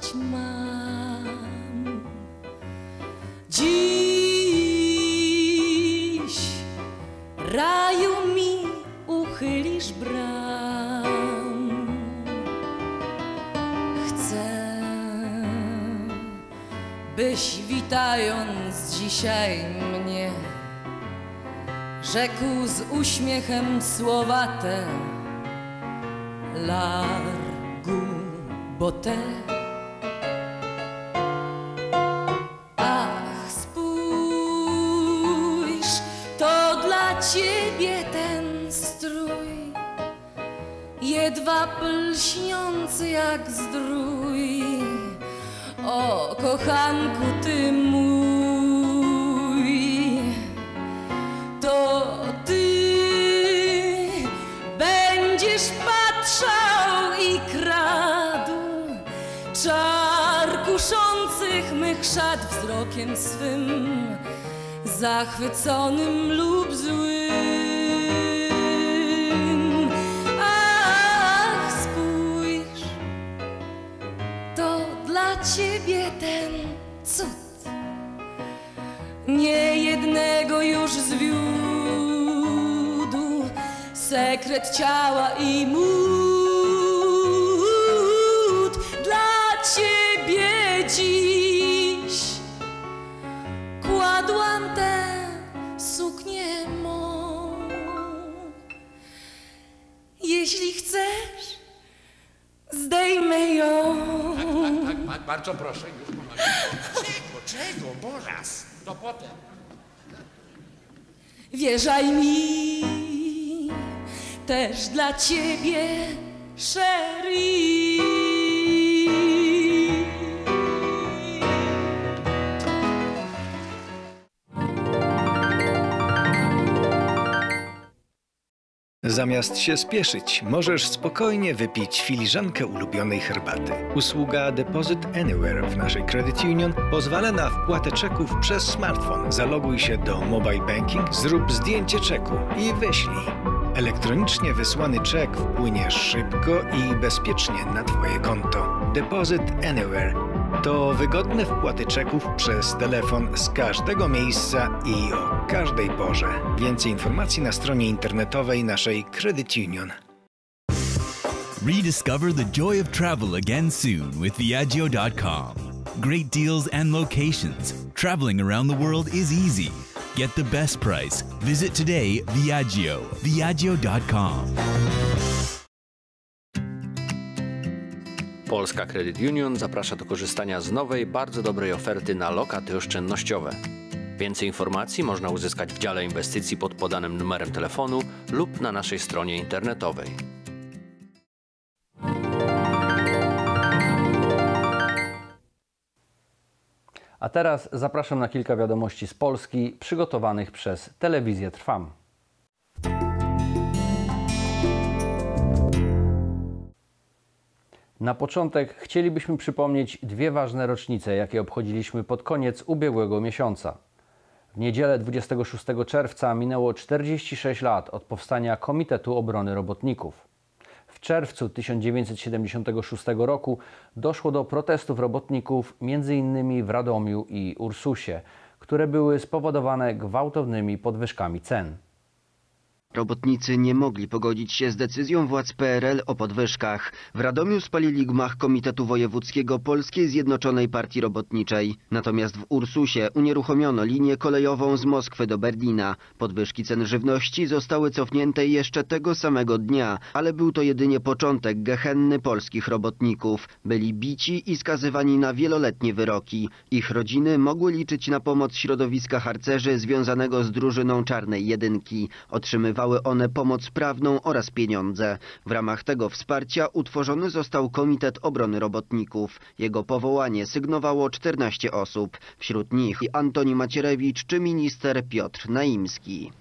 mam. Dziś raju mi uchylisz bram. Chcę, byś witając dzisiaj mnie rzekł z uśmiechem słowa te: largu bote. Ach, spójrz, to dla ciebie ten strój, jedwab lśniący jak zdrój. O, kochanku ty mój, to ty będziesz patrzał i kradł czar kuszących mych szat wzrokiem swym, zachwyconym lub złym. Ach, spójrz, to dla ciebie ten cud, niejednego już zwiódł sekret ciała i mód. Dla ciebie dziś kładłam tę suknię mą. Jeśli chcesz, zdejmę ją. Tak, tak, tak, bardzo proszę, już pomagam. Czego, czego, Boraz? To potem. Wierzaj mi, też dla ciebie, Sherry. Zamiast się spieszyć, możesz spokojnie wypić filiżankę ulubionej herbaty. Usługa Deposit Anywhere w naszej Credit Union pozwala na wpłatę czeków przez smartfon. Zaloguj się do Mobile Banking, zrób zdjęcie czeku i wyślij. Elektronicznie wysłany czek wpłynie szybko i bezpiecznie na Twoje konto. Deposit Anywhere to wygodne wpłaty czeków przez telefon z każdego miejsca i o każdej porze. Więcej informacji na stronie internetowej naszej Credit Union. Rediscover the joy of travel again soon with Viaggio dot com. Great deals and locations. Traveling around the world is easy. Get the best price. Visit today Viaggio. Viaggio dot com. Polska Credit Union zaprasza do korzystania z nowej, bardzo dobrej oferty na lokaty oszczędnościowe. Więcej informacji można uzyskać w dziale inwestycji pod podanym numerem telefonu lub na naszej stronie internetowej. A teraz zapraszam na kilka wiadomości z Polski przygotowanych przez Telewizję Trwam. Na początek chcielibyśmy przypomnieć dwie ważne rocznice, jakie obchodziliśmy pod koniec ubiegłego miesiąca. W niedzielę dwudziestego szóstego czerwca minęło czterdzieści sześć lat od powstania Komitetu Obrony Robotników. W czerwcu tysiąc dziewięćset siedemdziesiątego szóstego roku doszło do protestów robotników między innymi w Radomiu i Ursusie, które były spowodowane gwałtownymi podwyżkami cen. Robotnicy nie mogli pogodzić się z decyzją władz P R L o podwyżkach. W Radomiu spalili gmach Komitetu Wojewódzkiego Polskiej Zjednoczonej Partii Robotniczej. Natomiast w Ursusie unieruchomiono linię kolejową z Moskwy do Berlina. Podwyżki cen żywności zostały cofnięte jeszcze tego samego dnia, ale był to jedynie początek gehenny polskich robotników. Byli bici i skazywani na wieloletnie wyroki. Ich rodziny mogły liczyć na pomoc środowiska harcerzy związanego z drużyną Czarnej Jedynki. Otrzymywały one pomoc prawną oraz pieniądze. W ramach tego wsparcia utworzony został Komitet Obrony Robotników. Jego powołanie sygnowało czternaście osób. Wśród nich Antoni Macierewicz czy minister Piotr Naimski.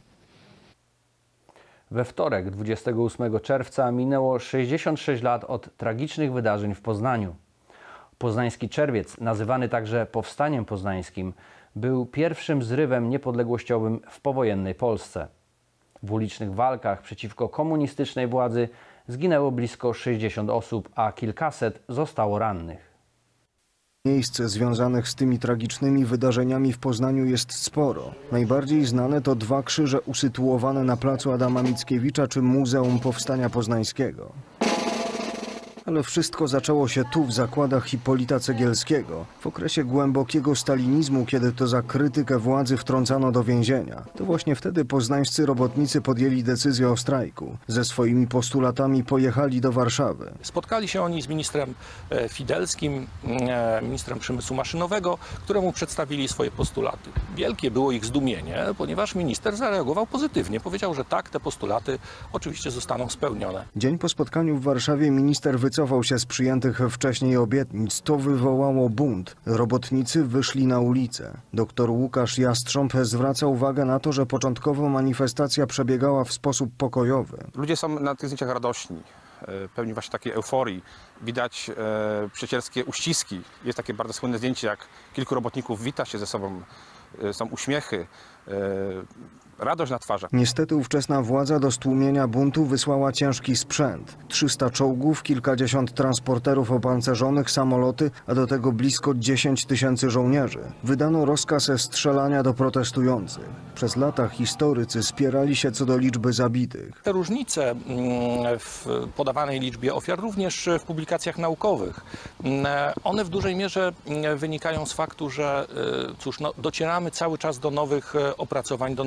We wtorek, dwudziestego ósmego czerwca, minęło sześćdziesiąt sześć lat od tragicznych wydarzeń w Poznaniu. Poznański Czerwiec, nazywany także Powstaniem Poznańskim, był pierwszym zrywem niepodległościowym w powojennej Polsce. W ulicznych walkach przeciwko komunistycznej władzy zginęło blisko sześćdziesiąt osób, a kilkaset zostało rannych. Miejsc związanych z tymi tragicznymi wydarzeniami w Poznaniu jest sporo. Najbardziej znane to dwa krzyże usytuowane na placu Adama Mickiewicza czy Muzeum Powstania Poznańskiego. Ale wszystko zaczęło się tu, w zakładach Hipolita Cegielskiego, w okresie głębokiego stalinizmu, kiedy to za krytykę władzy wtrącano do więzienia. To właśnie wtedy poznańscy robotnicy podjęli decyzję o strajku. Ze swoimi postulatami pojechali do Warszawy. Spotkali się oni z ministrem Fidelskim, ministrem przemysłu maszynowego, któremu przedstawili swoje postulaty. Wielkie było ich zdumienie, ponieważ minister zareagował pozytywnie. Powiedział, że tak, te postulaty oczywiście zostaną spełnione. Dzień po spotkaniu w Warszawie minister wycofał się z przyjętych wcześniej obietnic. To wywołało bunt. Robotnicy wyszli na ulicę. Doktor Łukasz Jastrząb zwraca uwagę na to, że początkowo manifestacja przebiegała w sposób pokojowy. Ludzie są na tych zdjęciach radośni, pełni właśnie takiej euforii. Widać e, przyjacielskie uściski. Jest takie bardzo słynne zdjęcie, jak kilku robotników wita się ze sobą. E, są uśmiechy. E, Radość na twarzach. Niestety ówczesna władza do stłumienia buntu wysłała ciężki sprzęt. trzysta czołgów, kilkadziesiąt transporterów opancerzonych, samoloty, a do tego blisko dziesięć tysięcy żołnierzy. Wydano rozkaz strzelania do protestujących. Przez lata historycy spierali się co do liczby zabitych. Te różnice w podawanej liczbie ofiar, również w publikacjach naukowych, one w dużej mierze wynikają z faktu, że cóż, no, docieramy cały czas do nowych opracowań, do nowych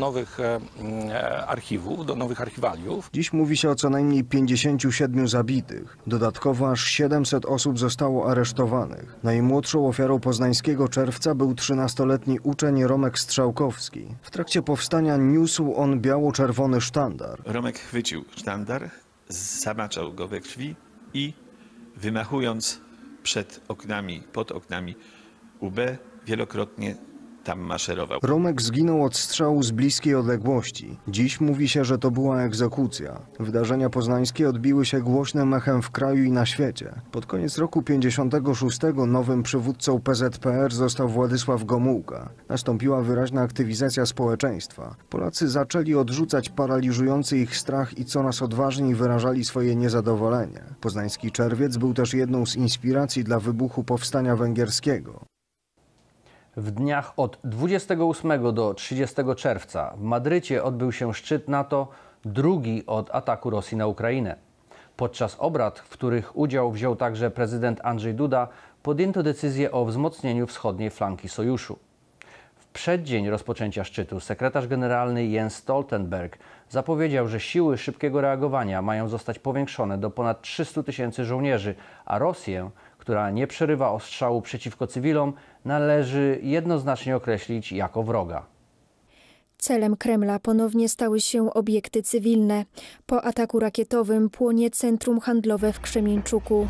archiwów, do nowych archiwaliów. Dziś mówi się o co najmniej pięćdziesięciu siedmiu zabitych. Dodatkowo aż siedemset osób zostało aresztowanych. Najmłodszą ofiarą poznańskiego czerwca był trzynastoletni uczeń Romek Strzałkowski. W trakcie powstania niósł on biało-czerwony sztandar. Romek chwycił sztandar, zamaczał go we krwi i wymachując przed oknami, pod oknami U B, wielokrotnie tam maszerował. Romek zginął od strzału z bliskiej odległości. Dziś mówi się, że to była egzekucja. Wydarzenia poznańskie odbiły się głośnym echem w kraju i na świecie. Pod koniec roku pięćdziesiątego szóstego nowym przywódcą P Z P R został Władysław Gomułka. Nastąpiła wyraźna aktywizacja społeczeństwa. Polacy zaczęli odrzucać paraliżujący ich strach i coraz odważniej wyrażali swoje niezadowolenie. Poznański czerwiec był też jedną z inspiracji dla wybuchu powstania węgierskiego. W dniach od dwudziestego ósmego do trzydziestego czerwca w Madrycie odbył się szczyt NATO, drugi od ataku Rosji na Ukrainę. Podczas obrad, w których udział wziął także prezydent Andrzej Duda, podjęto decyzję o wzmocnieniu wschodniej flanki sojuszu. W przeddzień rozpoczęcia szczytu sekretarz generalny Jens Stoltenberg zapowiedział, że siły szybkiego reagowania mają zostać powiększone do ponad trzystu tysięcy żołnierzy, a Rosję, która nie przerywa ostrzału przeciwko cywilom, należy jednoznacznie określić jako wroga. Celem Kremla ponownie stały się obiekty cywilne. Po ataku rakietowym płonie centrum handlowe w Krzemieńczuku.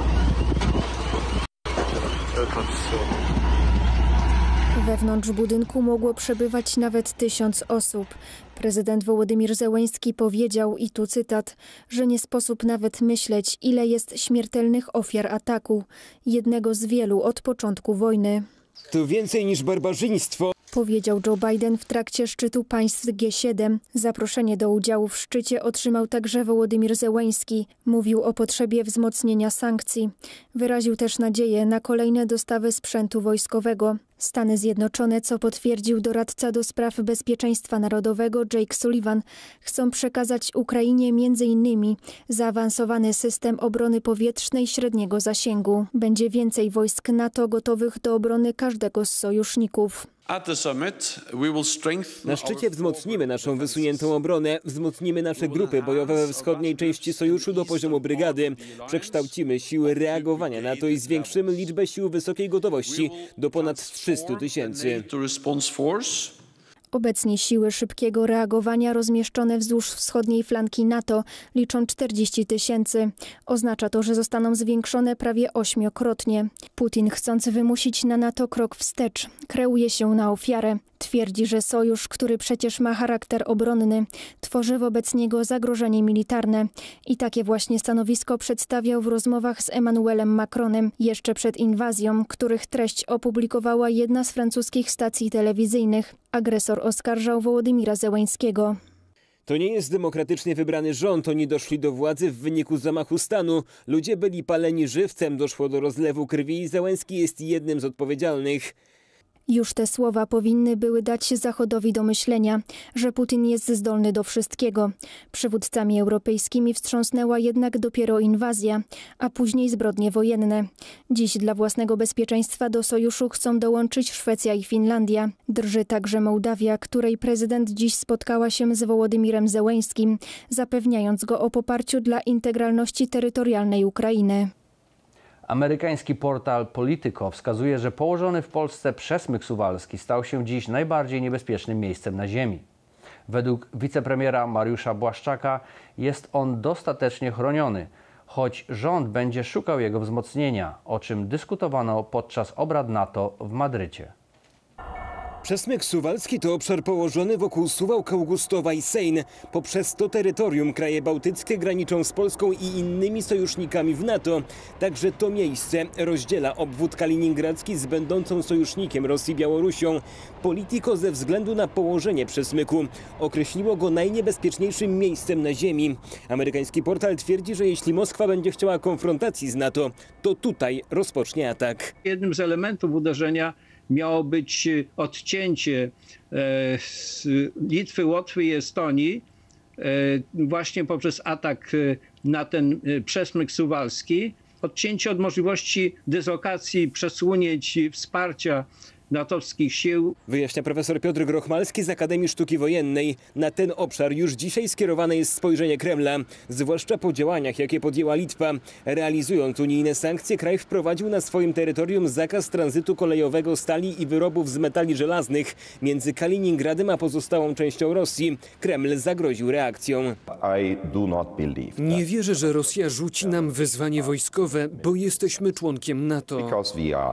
Wewnątrz budynku mogło przebywać nawet tysiąc osób. Prezydent Wołodymir Zełenski powiedział, i tu cytat, że nie sposób nawet myśleć, ile jest śmiertelnych ofiar ataku, jednego z wielu od początku wojny. To więcej niż barbarzyństwo, powiedział Joe Biden w trakcie szczytu państw G siedem. Zaproszenie do udziału w szczycie otrzymał także Wołodymir Zełenski. Mówił o potrzebie wzmocnienia sankcji. Wyraził też nadzieję na kolejne dostawy sprzętu wojskowego. Stany Zjednoczone, co potwierdził doradca do spraw bezpieczeństwa narodowego Jake Sullivan, chcą przekazać Ukrainie między innymi zaawansowany system obrony powietrznej średniego zasięgu. Będzie więcej wojsk NATO gotowych do obrony każdego z sojuszników. Na szczycie wzmocnimy naszą wysuniętą obronę, wzmocnimy nasze grupy bojowe we wschodniej części sojuszu do poziomu brygady, przekształcimy siły reagowania NATO i zwiększymy liczbę sił wysokiej gotowości do ponad trzystu tysięcy. Obecnie siły szybkiego reagowania rozmieszczone wzdłuż wschodniej flanki NATO liczą czterdzieści tysięcy. Oznacza to, że zostaną zwiększone prawie ośmiokrotnie. Putin, chcąc wymusić na NATO krok wstecz, kreuje się na ofiarę. Twierdzi, że sojusz, który przecież ma charakter obronny, tworzy wobec niego zagrożenie militarne. I takie właśnie stanowisko przedstawiał w rozmowach z Emmanuelem Macronem jeszcze przed inwazją, których treść opublikowała jedna z francuskich stacji telewizyjnych. Agresor oskarżał Wołodymira Zełenskiego. To nie jest demokratycznie wybrany rząd, oni doszli do władzy w wyniku zamachu stanu. Ludzie byli paleni żywcem, doszło do rozlewu krwi i Zełenski jest jednym z odpowiedzialnych. Już te słowa powinny były dać Zachodowi do myślenia, że Putin jest zdolny do wszystkiego. Przywódcami europejskimi wstrząsnęła jednak dopiero inwazja, a później zbrodnie wojenne. Dziś dla własnego bezpieczeństwa do sojuszu chcą dołączyć Szwecja i Finlandia. Drży także Mołdawia, której prezydent dziś spotkała się z Wołodymirem Zełenskim, zapewniając go o poparciu dla integralności terytorialnej Ukrainy. Amerykański portal Politico wskazuje, że położony w Polsce przesmyk suwalski stał się dziś najbardziej niebezpiecznym miejscem na Ziemi. Według wicepremiera Mariusza Błaszczaka jest on dostatecznie chroniony, choć rząd będzie szukał jego wzmocnienia, o czym dyskutowano podczas obrad NATO w Madrycie. Przesmyk suwalski to obszar położony wokół Suwałk, Augustowa i Sejn. Poprzez to terytorium kraje bałtyckie graniczą z Polską i innymi sojusznikami w NATO. Także to miejsce rozdziela obwód kaliningradzki z będącą sojusznikiem Rosji Białorusią. Politico ze względu na położenie przesmyku określiło go najniebezpieczniejszym miejscem na Ziemi. Amerykański portal twierdzi, że jeśli Moskwa będzie chciała konfrontacji z NATO, to tutaj rozpocznie atak. Jednym z elementów uderzenia miało być odcięcie z Litwy, Łotwy i Estonii właśnie poprzez atak na ten przesmyk suwalski. Odcięcie od możliwości dyslokacji, przesunięć wsparcia natowskich sił. Wyjaśnia profesor Piotr Grochmalski z Akademii Sztuki Wojennej. Na ten obszar już dzisiaj skierowane jest spojrzenie Kremla, zwłaszcza po działaniach, jakie podjęła Litwa. Realizując unijne sankcje, kraj wprowadził na swoim terytorium zakaz tranzytu kolejowego stali i wyrobów z metali żelaznych między Kaliningradem a pozostałą częścią Rosji. Kreml zagroził reakcją. Nie wierzę, że Rosja rzuci nam wyzwanie wojskowe, bo jesteśmy członkiem NATO.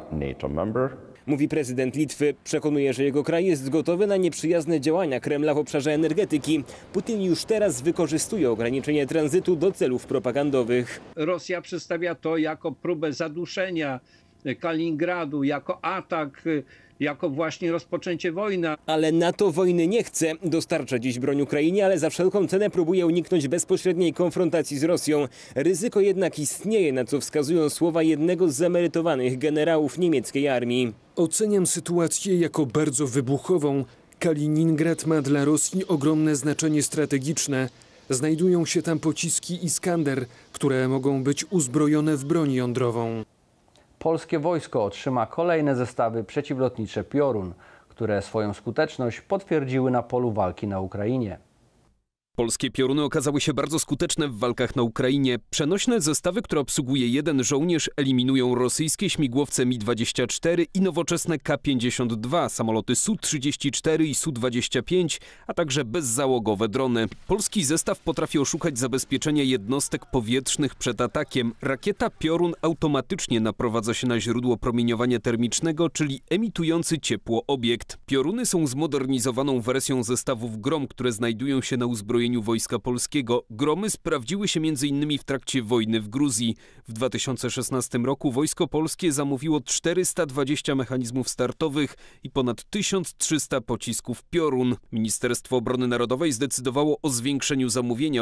Mówi prezydent Litwy. Przekonuje, że jego kraj jest gotowy na nieprzyjazne działania Kremla w obszarze energetyki. Putin już teraz wykorzystuje ograniczenie tranzytu do celów propagandowych. Rosja przedstawia to jako próbę zaduszenia Kaliningradu, jako atak, jako właśnie rozpoczęcie wojny. Ale NATO wojny nie chce. Dostarcza dziś broń Ukrainie, ale za wszelką cenę próbuje uniknąć bezpośredniej konfrontacji z Rosją. Ryzyko jednak istnieje, na co wskazują słowa jednego z zemerytowanych generałów niemieckiej armii. Oceniam sytuację jako bardzo wybuchową. Kaliningrad ma dla Rosji ogromne znaczenie strategiczne. Znajdują się tam pociski Iskander, które mogą być uzbrojone w broń jądrową. Polskie wojsko otrzyma kolejne zestawy przeciwlotnicze Piorun, które swoją skuteczność potwierdziły na polu walki na Ukrainie. Polskie Pioruny okazały się bardzo skuteczne w walkach na Ukrainie. Przenośne zestawy, które obsługuje jeden żołnierz, eliminują rosyjskie śmigłowce Mi dwadzieścia cztery i nowoczesne Ka pięćdziesiąt dwa, samoloty Su trzydzieści cztery i Su dwadzieścia pięć, a także bezzałogowe drony. Polski zestaw potrafi oszukać zabezpieczenie jednostek powietrznych przed atakiem. Rakieta Piorun automatycznie naprowadza się na źródło promieniowania termicznego, czyli emitujący ciepło obiekt. Pioruny są zmodernizowaną wersją zestawów Grom, które znajdują się na uzbrojeniu Wojska Polskiego. Gromy sprawdziły się między innymi w trakcie wojny w Gruzji. W dwa tysiące szesnastym roku Wojsko Polskie zamówiło czterysta dwadzieścia mechanizmów startowych i ponad tysiąc trzysta pocisków Piorun. Ministerstwo Obrony Narodowej zdecydowało o zwiększeniu zamówienia.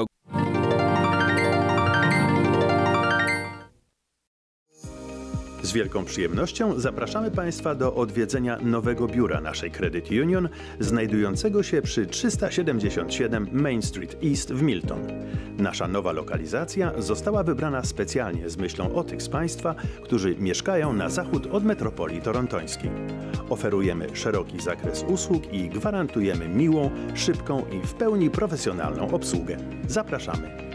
Z wielką przyjemnością zapraszamy Państwa do odwiedzenia nowego biura naszej Credit Union, znajdującego się przy trzysta siedemdziesiąt siedem Main Street East w Milton. Nasza nowa lokalizacja została wybrana specjalnie z myślą o tych z Państwa, którzy mieszkają na zachód od metropolii torontońskiej. Oferujemy szeroki zakres usług i gwarantujemy miłą, szybką i w pełni profesjonalną obsługę. Zapraszamy!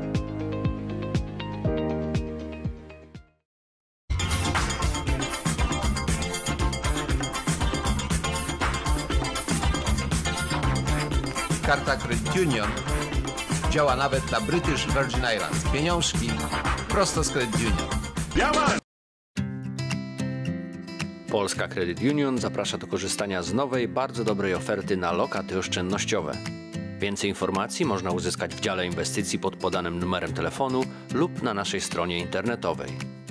Karta Credit Union działa nawet na British Virgin Islands. Pieniążki prosto z Credit Union. Polska Credit Union zaprasza do korzystania z nowej, bardzo dobrej oferty na lokaty oszczędnościowe. Więcej informacji można uzyskać w dziale inwestycji pod podanym numerem telefonu lub na naszej stronie internetowej.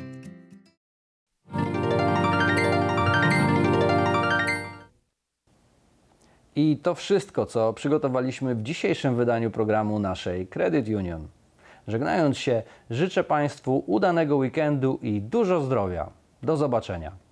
I to wszystko, co przygotowaliśmy w dzisiejszym wydaniu programu naszej Credit Union. Żegnając się, życzę Państwu udanego weekendu i dużo zdrowia. Do zobaczenia.